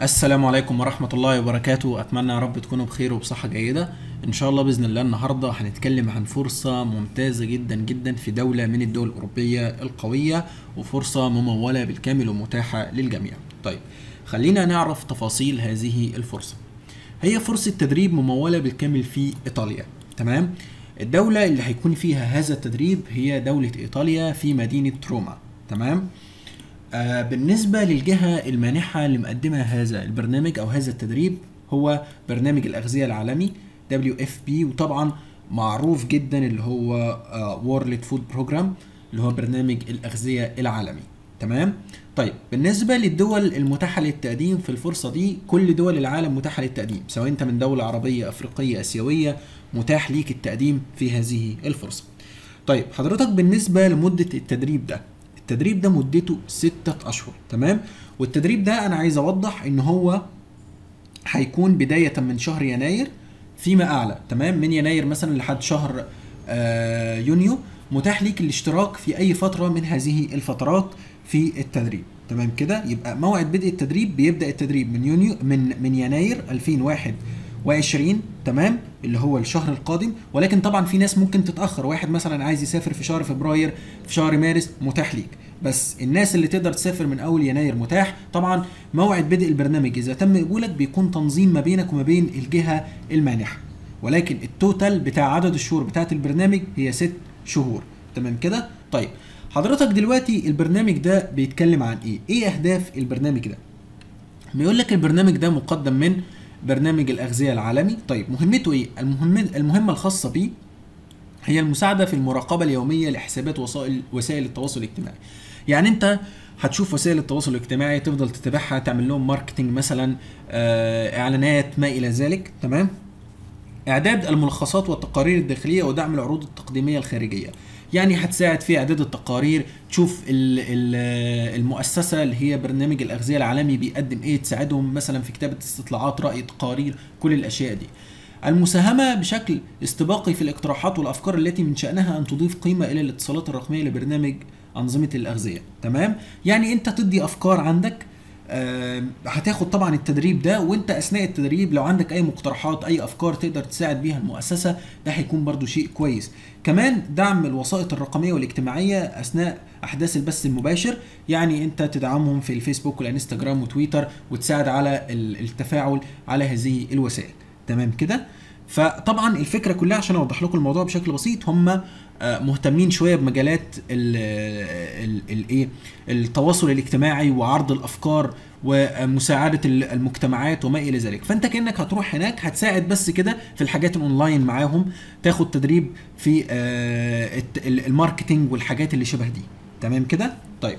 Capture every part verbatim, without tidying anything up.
السلام عليكم ورحمة الله وبركاته. أتمنى يا رب تكونوا بخير وبصحة جيدة إن شاء الله بإذن الله. النهاردة هنتكلم عن فرصة ممتازة جدا جدا في دولة من الدول الأوروبية القوية، وفرصة ممولة بالكامل ومتاحة للجميع. طيب خلينا نعرف تفاصيل هذه الفرصة. هي فرصة تدريب ممولة بالكامل في إيطاليا. تمام. الدولة اللي هيكون فيها هذا التدريب هي دولة إيطاليا في مدينة روما. تمام. آه بالنسبة للجهة المانحة اللي مقدمة هذا البرنامج أو هذا التدريب هو برنامج الأغذية العالمي دبليو إف بي، وطبعا معروف جدا اللي هو آه World Food Program اللي هو برنامج الأغذية العالمي. تمام. طيب بالنسبة للدول المتاحة للتقديم في الفرصة دي، كل دول العالم متاحة للتقديم، سواء انت من دولة عربية أفريقية آسيوية متاح ليك التقديم في هذه الفرصة. طيب حضرتك بالنسبة لمدة التدريب ده، التدريب ده مدته ستة أشهر. تمام. والتدريب ده أنا عايز أوضح إن هو هيكون بداية من شهر يناير فيما أعلى. تمام. من يناير مثلا لحد شهر آه يونيو متاح ليك الاشتراك في أي فترة من هذه الفترات في التدريب. تمام كده. يبقى موعد بدء التدريب بيبدأ التدريب من يونيو من من يناير ألفين وواحد وعشرين. تمام. اللي هو الشهر القادم، ولكن طبعا في ناس ممكن تتاخر، واحد مثلا عايز يسافر في شهر فبراير، في شهر مارس متاح ليك، بس الناس اللي تقدر تسافر من اول يناير متاح. طبعا موعد بدء البرنامج اذا تم قبولك بيكون تنظيم ما بينك وما بين الجهه المانحه، ولكن التوتال بتاع عدد الشهور بتاعت البرنامج هي ست شهور. تمام كده. طيب حضرتك دلوقتي البرنامج ده بيتكلم عن ايه؟ ايه اهداف البرنامج ده؟ بيقول لك البرنامج ده مقدم من برنامج الأغذية العالمي. طيب مهمته ايه؟ المهم المهمة الخاصة بيه هي المساعدة في المراقبة اليومية لحسابات وسائل وسائل التواصل الاجتماعي. يعني انت هتشوف وسائل التواصل الاجتماعي تفضل تتابعها، تعمل لهم ماركتنج مثلا، آه اعلانات ما الى ذلك. تمام. اعداد الملخصات والتقارير الداخلية ودعم العروض التقديمية الخارجية، يعني هتساعد في اعداد التقارير، تشوف المؤسسه اللي هي برنامج الاغذيه العالمي بيقدم ايه، تساعدهم مثلا في كتابه استطلاعات راي، تقارير، كل الاشياء دي. المساهمه بشكل استباقي في الاقتراحات والافكار التي من شانها ان تضيف قيمه الى الاتصالات الرقميه لبرنامج انظمه الاغذيه. تمام. يعني انت تدي افكار عندك، آه هتاخد طبعا التدريب ده، وانت اثناء التدريب لو عندك اي مقترحات اي افكار تقدر تساعد بيها المؤسسه، ده هيكون برضو شيء كويس. كمان دعم الوسائط الرقميه والاجتماعيه اثناء احداث البث المباشر، يعني انت تدعمهم في الفيسبوك والانستجرام وتويتر وتساعد على التفاعل على هذه الوسائل. تمام كده. فطبعا الفكره كلها عشان اوضح لكم الموضوع بشكل بسيط، هم مهتمين شويه بمجالات الايه التواصل الاجتماعي وعرض الافكار ومساعده المجتمعات وما الى ذلك. فانت كانك هتروح هناك هتساعد بس كده في الحاجات الاونلاين معاهم، تاخد تدريب في الماركتينج والحاجات اللي شبه دي. تمام كده. طيب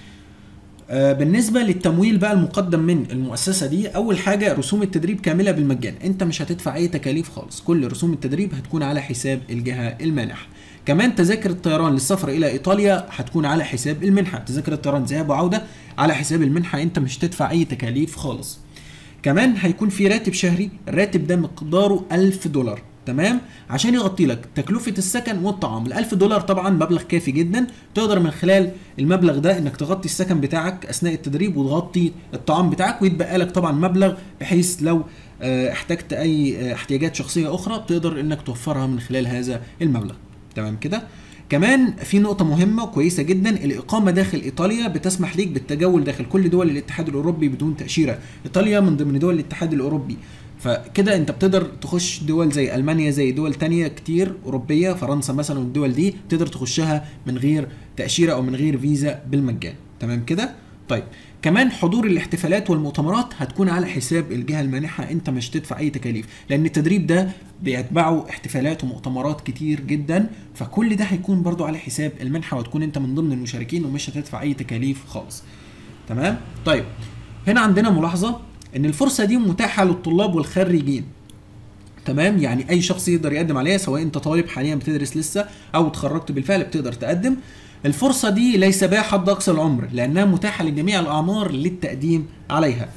بالنسبه للتمويل بقى المقدم من المؤسسه دي، اول حاجه رسوم التدريب كامله بالمجان، انت مش هتدفع اي تكاليف خالص، كل رسوم التدريب هتكون على حساب الجهه المانحه. كمان تذاكر الطيران للسفر الى ايطاليا هتكون على حساب المنحه، تذاكر الطيران ذهاب وعوده على حساب المنحه، انت مش تدفع اي تكاليف خالص. كمان هيكون في راتب شهري، الراتب ده مقداره ألف دولار. تمام. عشان يغطي لك تكلفة السكن والطعام. الألف دولار طبعا مبلغ كافي جدا، تقدر من خلال المبلغ ده انك تغطي السكن بتاعك اثناء التدريب وتغطي الطعام بتاعك، ويتبقى لك طبعا مبلغ بحيث لو احتجت اي احتياجات شخصية اخرى بتقدر انك توفرها من خلال هذا المبلغ. تمام كده. كمان في نقطة مهمة وكويسة جدا، الإقامة داخل إيطاليا بتسمح ليك بالتجول داخل كل دول الاتحاد الأوروبي بدون تأشيرة. إيطاليا من ضمن دول الاتحاد الأوروبي، فكده انت بتقدر تخش دول زي المانيا، زي دول تانية كتير اوروبيه، فرنسا مثلا، والدول دي تقدر تخشها من غير تاشيره او من غير فيزا بالمجان. تمام كده. طيب كمان حضور الاحتفالات والمؤتمرات هتكون على حساب الجهه المانحه، انت مش تدفع اي تكاليف، لان التدريب ده بيتبعه احتفالات ومؤتمرات كتير جدا، فكل ده هيكون برضو على حساب المنحه، وتكون انت من ضمن المشاركين ومش هتدفع اي تكاليف خالص. تمام. طيب هنا عندنا ملاحظه ان الفرصه دي متاحه للطلاب والخريجين. تمام. يعني اي شخص يقدر يقدم عليها، سواء انت طالب حاليا بتدرس لسه او اتخرجت بالفعل بتقدر تقدم. الفرصه دي ليس بها حد اقصى العمر، لانها متاحه لجميع الاعمار للتقديم عليها.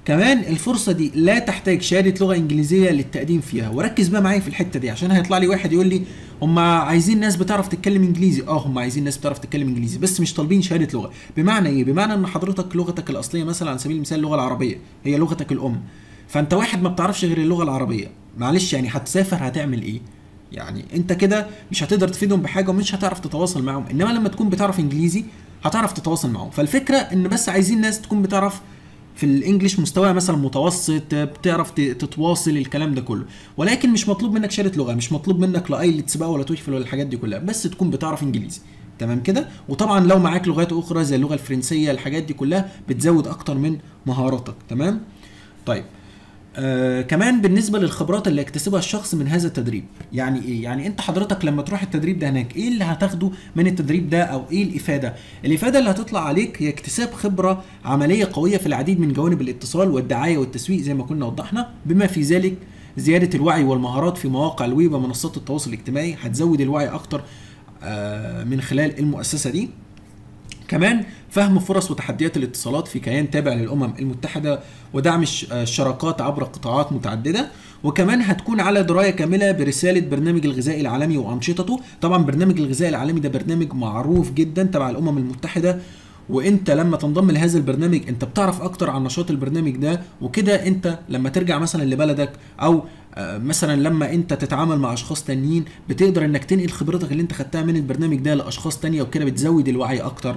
كمان الفرصه دي لا تحتاج شهاده لغه انجليزيه للتقديم فيها، وركز بقى معايا في الحته دي عشان هيطلع لي واحد يقول لي هم عايزين ناس بتعرف تتكلم انجليزي. اه هم عايزين ناس بتعرف تتكلم انجليزي بس مش طالبين شهاده لغه. بمعنى ايه؟ بمعنى ان حضرتك لغتك الاصليه مثلا على سبيل المثال اللغه العربيه هي لغتك الام، فانت واحد ما بتعرفش غير اللغه العربيه، معلش يعني هتسافر هتعمل ايه؟ يعني انت كده مش هتقدر تفيدهم بحاجه ومش هتعرف تتواصل معاهم، انما لما تكون بتعرف انجليزي هتعرف تتواصل معاهم. فالفكره ان بس عايزين ناس تكون بتعرف في الانجليش مستوى مثلا متوسط، بتعرف تتواصل الكلام ده كله، ولكن مش مطلوب منك شهاده لغه، مش مطلوب منك لا ايلتس بقى ولا تويفل ولا الحاجات دي كلها، بس تكون بتعرف انجليزي. تمام كده؟ وطبعا لو معاك لغات اخرى زي اللغه الفرنسيه الحاجات دي كلها بتزود اكتر من مهاراتك. تمام؟ طيب آه كمان بالنسبه للخبرات اللي يكتسبها الشخص من هذا التدريب، يعني ايه؟ يعني انت حضرتك لما تروح التدريب ده هناك ايه اللي هتاخده من التدريب ده او ايه الافاده؟ الافاده اللي هتطلع عليك هي اكتساب خبره عمليه قويه في العديد من جوانب الاتصال والدعايه والتسويق زي ما كنا وضحنا، بما في ذلك زياده الوعي والمهارات في مواقع الويب ومنصات التواصل الاجتماعي، هتزود الوعي اكتر آه من خلال المؤسسه دي. كمان فهم فرص وتحديات الاتصالات في كيان تابع للأمم المتحدة ودعم الشراكات عبر قطاعات متعددة، وكمان هتكون على دراية كاملة برسالة برنامج الغذاء العالمي وأنشطته. طبعا برنامج الغذاء العالمي ده برنامج معروف جدا تبع الأمم المتحدة، وانت لما تنضم لهذا البرنامج انت بتعرف اكتر عن نشاط البرنامج ده، وكده انت لما ترجع مثلا لبلدك او مثلا لما انت تتعامل مع اشخاص تانيين بتقدر انك تنقل خبرتك اللي انت خدتها من البرنامج ده لاشخاص تانية، وكده بتزود الوعي اكتر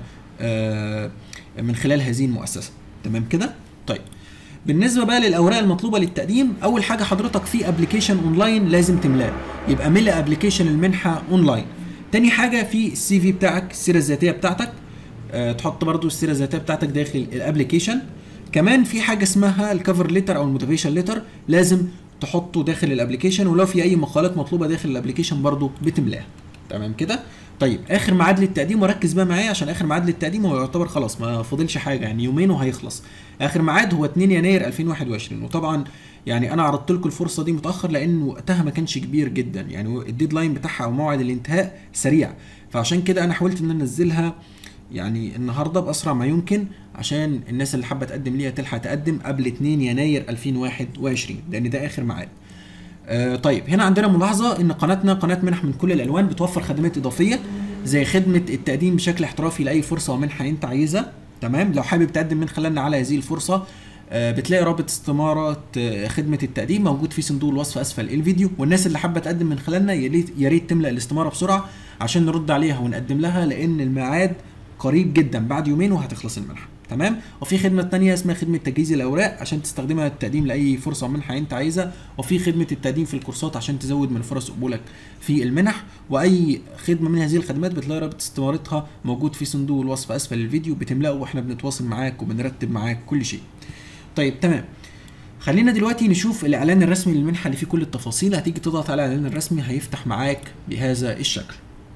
من خلال هذه المؤسسه. تمام كده؟ طيب بالنسبه بقى للاوراق المطلوبه للتقديم، اول حاجه حضرتك في ابلكيشن اونلاين لازم تملاه، يبقى ملء ابلكيشن المنحه اونلاين. تاني حاجه في السي في بتاعك، السيره الذاتيه بتاعتك، أه تحط برضو السيره الذاتيه بتاعتك داخل الابلكيشن. كمان في حاجه اسمها الكفر ليتر او الموتيفيشن ليتر لازم تحطه داخل الابلكيشن، ولو في اي مقالات مطلوبه داخل الابلكيشن برضو بتملاها. تمام كده؟ طيب اخر ميعاد للتقديم، وركز بقى معايا عشان اخر ميعاد للتقديم هو يعتبر خلاص ما فاضلش حاجه، يعني يومين وهيخلص. اخر ميعاد هو اتنين يناير ألفين وواحد وعشرين، وطبعا يعني انا عرضت لكم الفرصه دي متاخر لان وقتها ما كانش كبير جدا، يعني الديدلاين بتاعها او موعد الانتهاء سريع، فعشان كده انا حاولت ان انا انزلها يعني النهارده باسرع ما يمكن عشان الناس اللي حابه تقدم ليها تلحق تقدم قبل اتنين يناير ألفين وواحد وعشرين لان ده اخر ميعاد. آه طيب هنا عندنا ملاحظه ان قناتنا قناه منح من كل الالوان، بتوفر خدمات اضافيه زي خدمه التقديم بشكل احترافي لاي فرصه ومنحه انت عايزها. تمام؟ لو حابب تقدم من خلالنا على هذه الفرصه آه بتلاقي رابط استماره آه خدمه التقديم موجود في صندوق الوصف اسفل الفيديو، والناس اللي حابه تقدم من خلالنا يا ريت تملا الاستماره بسرعه عشان نرد عليها ونقدم لها، لان الميعاد قريب جدا بعد يومين وهتخلص المنحه. تمام؟ وفي خدمه ثانيه اسمها خدمه تجهيز الاوراق عشان تستخدمها التقديم لاي فرصه منحه انت عايزها، وفي خدمه التقديم في الكورسات عشان تزود من فرص قبولك في المنح، واي خدمه من هذه الخدمات بتلاقي رابط استمارتها موجود في صندوق الوصف اسفل الفيديو، بتملاه واحنا بنتواصل معاك وبنرتب معاك كل شيء. طيب تمام، خلينا دلوقتي نشوف الاعلان الرسمي للمنحه اللي فيه كل التفاصيل. هتيجي تضغط على الاعلان الرسمي هيفتح معاك بهذا الشكل،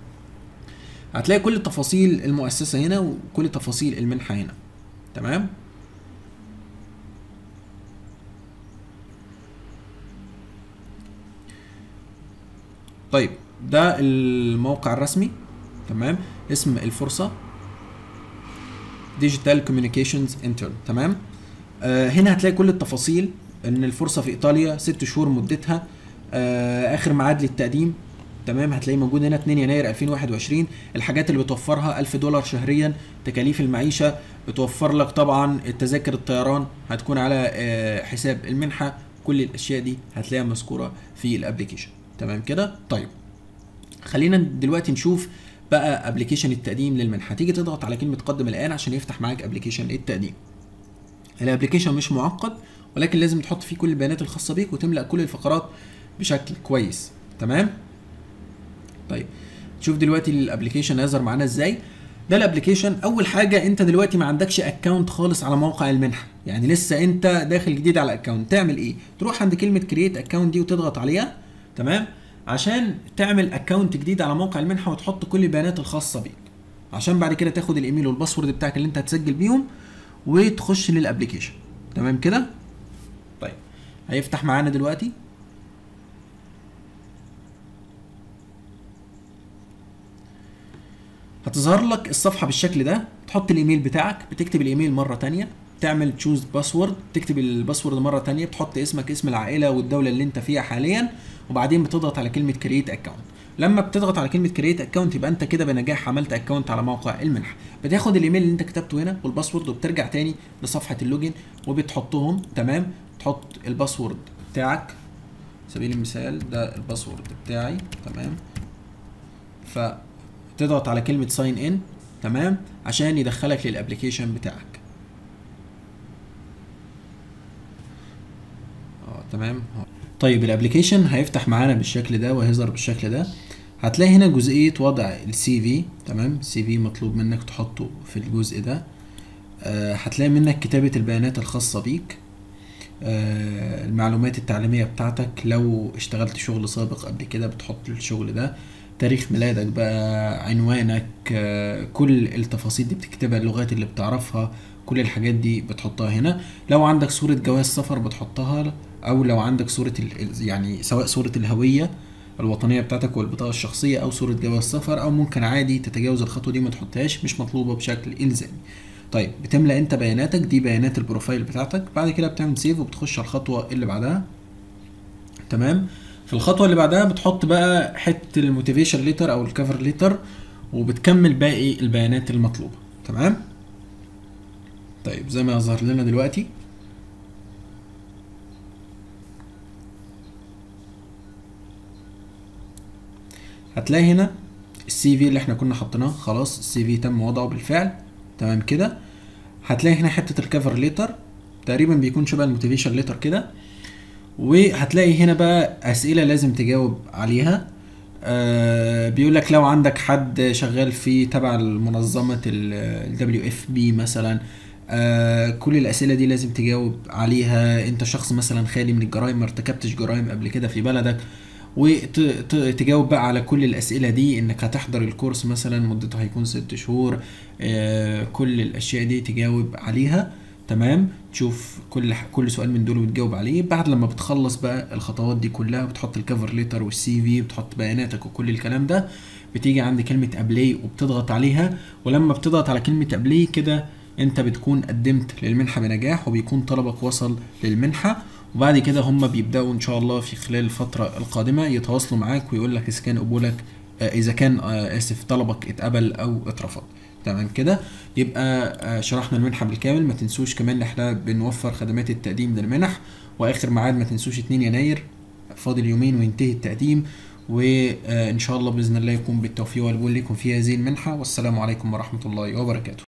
هتلاقي كل تفاصيل المؤسسه هنا وكل تفاصيل المنحه هنا. تمام؟ طيب ده الموقع الرسمي. تمام؟ اسم الفرصه ديجيتال كوميونيكيشنز انترن. تمام؟ آه هنا هتلاقي كل التفاصيل، ان الفرصه في ايطاليا، ست شهور مدتها، آه اخر ميعاد للتقديم. تمام؟ هتلاقي موجود هنا اتنين يناير ألفين وواحد وعشرين. الحاجات اللي بتوفرها ألف دولار شهريا، تكاليف المعيشه، بتوفر لك طبعا التذاكر الطيران هتكون على آه حساب المنحه، كل الاشياء دي هتلاقيها مذكوره في الابلكيشن. تمام كده؟ طيب خلينا دلوقتي نشوف بقى ابلكيشن التقديم للمنحه. تيجي تضغط على كلمه قدم الان عشان يفتح معاك ابلكيشن التقديم. الابلكيشن مش معقد، ولكن لازم تحط فيه كل البيانات الخاصه بيك وتملا كل الفقرات بشكل كويس. تمام؟ طيب شوف دلوقتي الابلكيشن هيظهر معانا ازاي. ده الابلكيشن. اول حاجه انت دلوقتي ما عندكش اكونت خالص على موقع المنحه، يعني لسه انت داخل جديد على الاكونت. تعمل ايه؟ تروح عند كلمه كرييت اكونت دي وتضغط عليها. تمام؟ عشان تعمل اكونت جديد على موقع المنحه وتحط كل البيانات الخاصه بيك، عشان بعد كده تاخد الايميل والباسورد بتاعك اللي انت هتسجل بيهم وتخش للابلكيشن. تمام كده؟ طيب هيفتح معانا دلوقتي. هتظهر لك الصفحه بالشكل ده، تحط الايميل بتاعك، بتكتب الايميل مره ثانيه. تعمل تشوز باسورد، تكتب الباسورد مره تانية، بتحط اسمك، اسم العائله والدوله اللي انت فيها حاليا، وبعدين بتضغط على كلمه كرييت اكونت. لما بتضغط على كلمه كرييت اكونت يبقى انت كده بنجاح عملت اكونت على موقع المنحه. بتاخد الايميل اللي انت كتبته هنا والباسورد، وبترجع تاني لصفحه اللوجن وبتحطهم. تمام، تحط الباسورد بتاعك، سبيل المثال ده الباسورد بتاعي. تمام، فتضغط على كلمه ساين ان، تمام، عشان يدخلك للابلكيشن بتاعك. اه تمام. طيب الابلكيشن هيفتح معانا بالشكل ده وهيظهر بالشكل ده. هتلاقي هنا جزئيه وضع السي في. تمام، السي في مطلوب منك تحطه في الجزء ده. آه هتلاقي منك كتابه البيانات الخاصه بيك، آه المعلومات التعليميه بتاعتك، لو اشتغلت شغل سابق قبل كده بتحط الشغل ده، تاريخ ميلادك بقى، عنوانك، آه كل التفاصيل دي بتكتبها، اللغات اللي بتعرفها، كل الحاجات دي بتحطها هنا. لو عندك صورة جواز سفر بتحطها، او لو عندك صورة ال- يعني سواء صورة الهوية الوطنية بتاعتك والبطاقة الشخصية او صورة جواز سفر، او ممكن عادي تتجاوز الخطوة دي ما تحطهاش، مش مطلوبة بشكل الزامي. طيب بتملى انت بياناتك دي، بيانات البروفايل بتاعتك. بعد كده بتعمل سيف وبتخش على الخطوة اللي بعدها. تمام، في الخطوه اللي بعدها بتحط بقى حته الموتيفيشن ليتر او الكفر ليتر، وبتكمل باقي البيانات المطلوبه. تمام، طيب زي ما يظهر لنا دلوقتي، هتلاقي هنا السي في اللي احنا كنا حاطيناه خلاص، السي في تم وضعه بالفعل. تمام كده، هتلاقي هنا حته الكفر ليتر تقريبا بيكون شبه الموتيفيشن ليتر كده، وهتلاقي هنا بقى اسئله لازم تجاوب عليها. آه بيقول لك لو عندك حد شغال في تبع المنظمه ال دبليو اف بي مثلا، آه كل الاسئله دي لازم تجاوب عليها. انت شخص مثلا خالي من الجرائم، ما ارتكبتش جرائم قبل كده في بلدك، وتجاوب بقى على كل الاسئله دي. انك هتحضر الكورس مثلا مدته هيكون ست شهور، آه كل الاشياء دي تجاوب عليها. تمام، تشوف كل كل سؤال من دول وتجاوب عليه. بعد لما بتخلص بقى الخطوات دي كلها، بتحط الكفر ليتر والسي في، بتحط بياناتك وكل الكلام ده، بتيجي عند كلمه ابلاي وبتضغط عليها. ولما بتضغط على كلمه ابلاي كده انت بتكون قدمت للمنحه بنجاح، وبيكون طلبك وصل للمنحه. وبعد كده هم بيبداوا ان شاء الله في خلال الفتره القادمه يتواصلوا معاك ويقول لك اذا كان قبولك، آه اذا كان آه اسف طلبك اتقبل او اترفض. تمام كده، يبقى آه شرحنا المنحه بالكامل. ما تنسوش كمان ان احنا بنوفر خدمات التقديم للمنح، واخر ميعاد ما تنسوش اتنين يناير، فاضل يومين وينتهي التقديم. وان شاء الله باذن الله يكون بالتوفيق والقبول لكم في هذه المنحه. والسلام عليكم ورحمه الله وبركاته.